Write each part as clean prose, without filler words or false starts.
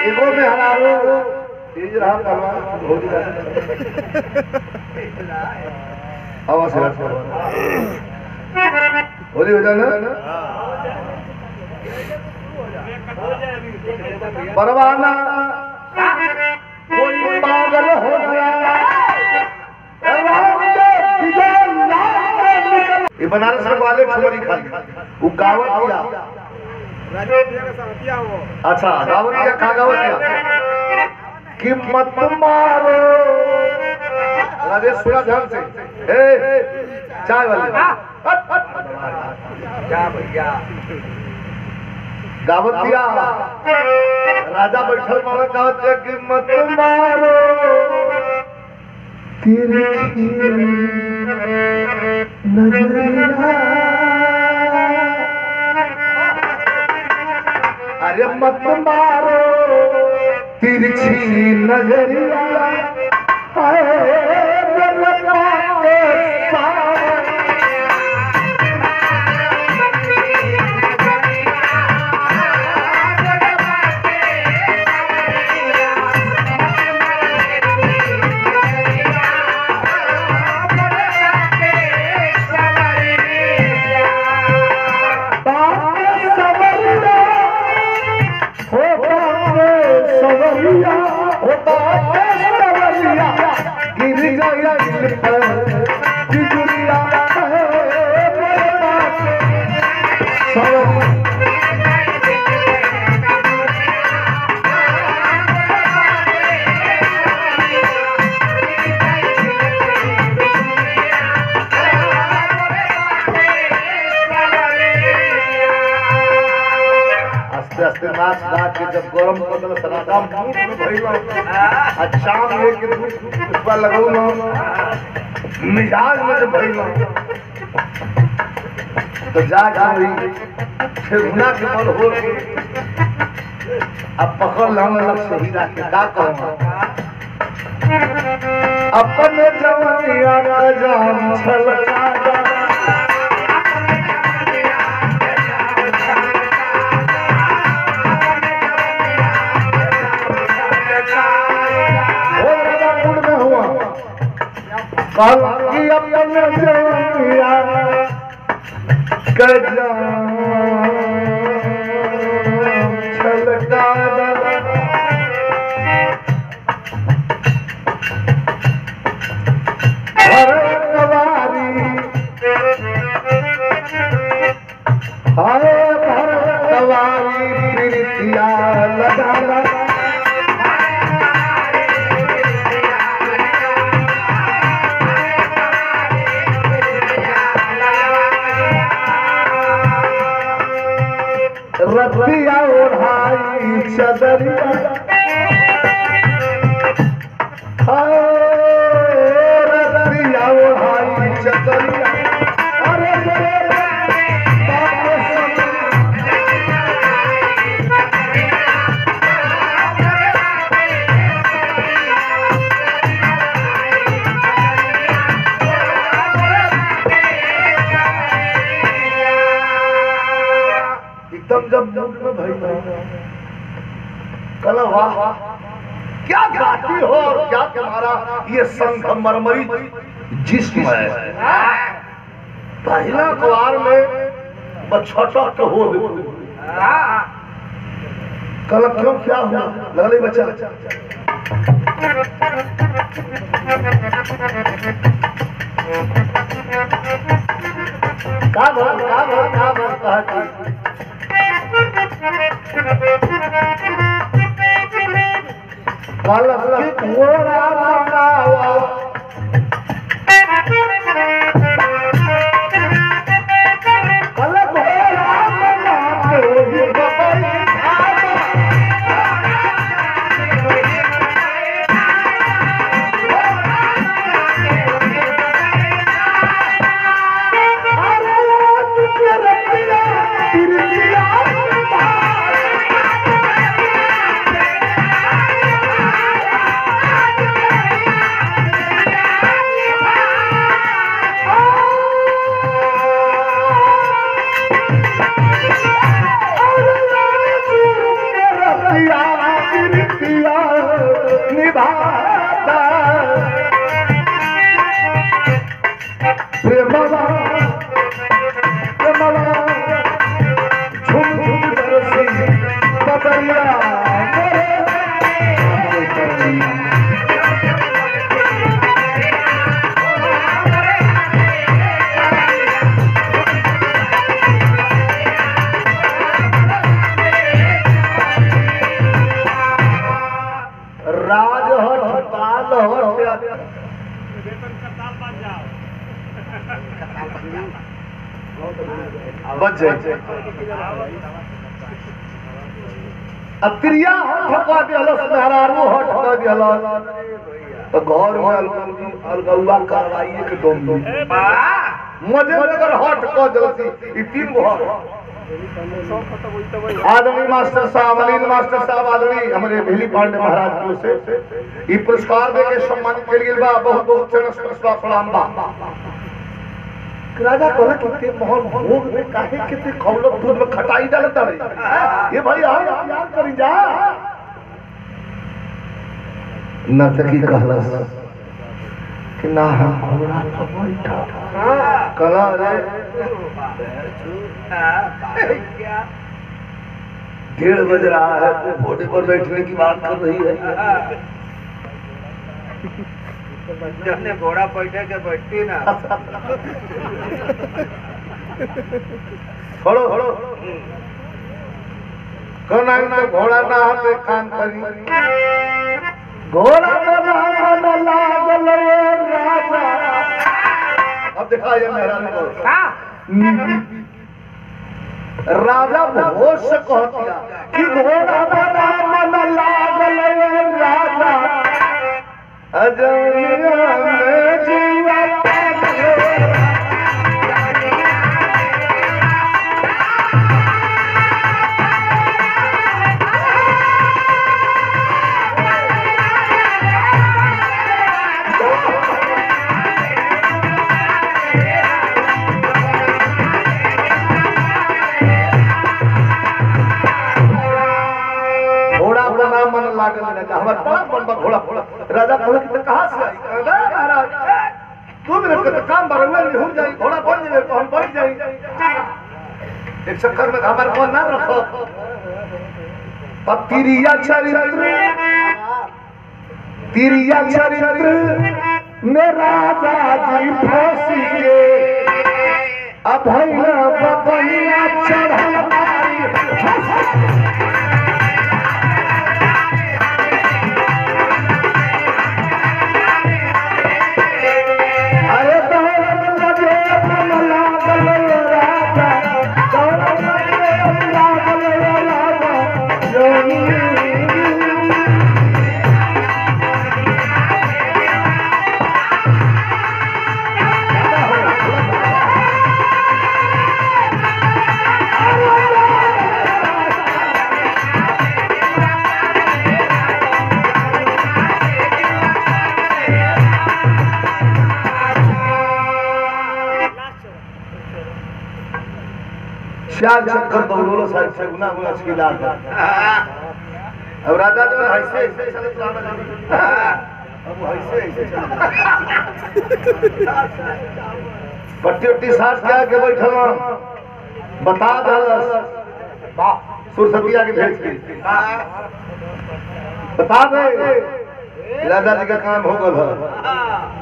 एगो में हरारो तेज रहा तलवार हो गया आवाज हो जाना परवाना कोई पागल हो गया ये बनारस में वाले ठोरी खाली वो गावत किया अच्छा गावत किया कहाँ गावत किया कि मत मारो राजेश सुना ध्यान से चाय वाले क्या भैया गावत किया राजा बैठल मारा गावत किया कि मत मारो तिरछी नजरिया अरे मत मारो तिरछी नजरिया जब गरम बदल सरादा मूड में भइला अच्छा में के धूप लगाऊ ना मिजाज में जब भइला तो जा गई ठेहुना के मन हो अब पकड़ लाऊं लग सही के का कहूं अपने जवानिया का जाम छलका की अपने जवानिया कजा छलका भरतवारी हाय भरतवारी प्रीतिया लगाना रतिया ओढ़ाई चदरिया रतिया ओढ़ाई चदरिया अरे जब मूड में भई कल वाह क्या गाती हो और क्या तुम्हारा ये संगमरमरी जिस्म है पहला अखबार में बछटा तो हो कल क्यों क्या हुआ लगले बच्चा का बोलता है कल घोड़ा मंगाओ कल घोड़ा दादा प्रेमवा प्रेमवा झुम झुम बरसी बदरिया बच जाए अत्रिया ठका दिहलस मेहरारू ठका दिहलस तो घर में अलगौआ करवाइए के दम मजे में अगर हट क जलसी ई तीन गो आदमी मास्टर साहब अनिल मास्टर साहब आदमी हमारे भेली पांडे महाराज की ओर से ई पुरस्कार दे के सम्मानित कइल गेल बा। बहुत बहुत चरण प्रणाम बा। राजा कहला कितने महल भोग में काहे कितने खौलत दूध में खटाई डालता रे ये भाई आओ प्यार करी जा नर्तकी कहलस कि ना हम घोड़ा पर बैठा कला रे 1:30 बज रहा है तो घोड़े पर बैठने की बात कर रही है। जब घोड़ा बैठे के बैठती ना छोड़ो छोड़ो कौन ना घोड़ा ना पे काम करी घोड़ा ना लागल राजा। अब देखा ये मेहरानी को राजा होश से कहतिया कि घोड़ा ना लागल राजा अजमिया में जीवा मन लागल रहता हमार बड़ा मन बा घोड़ा घोड़ा राजा कहला कि कहां से आई कहला महाराज 2 मिनट के काम बरवे नहीं हो जाई घोड़ा बन जाए तो हम बैठ जाई एक चक्कर में हमार मन ना रखो अब तिरिया चरित्र में राजा जी फांसी के अब भैया बबैया चढ़ल चार चक्कर दौड़ो साइड से गुना गुना छिला अब राजा जो ऐसे ऐसे चले चलाना अब ऐसे पट्टी उट्टी साथ क्या के बैठल बता दलस सुरसतिया के भेज के बता दे राजा जी का काम हो गल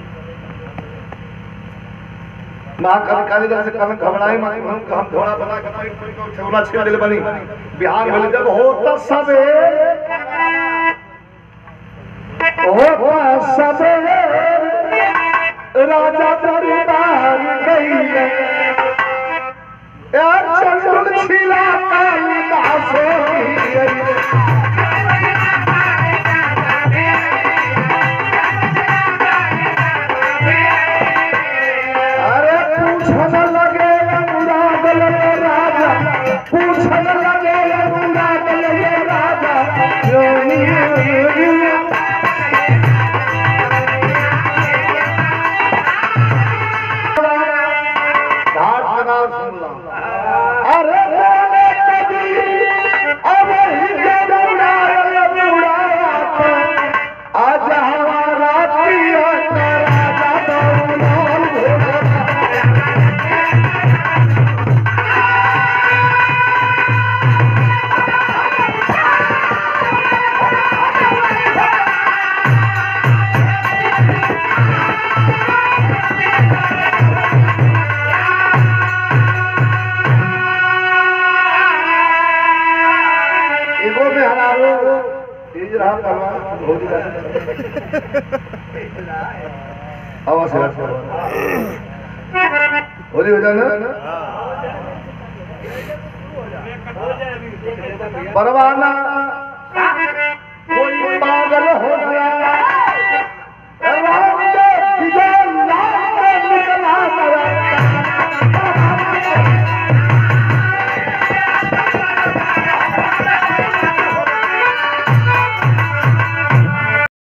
महाकवि कालिदास से कहन घबराई माई हम घोड़ा बना के कोई ठेवना छेड़ दिल बनी बिहार में जब होता सवेरे राजा दरबार गई यार चंदन छिला कालिदास वो तेज रहा पहलवान हो गया आवाज हो जाना परवाना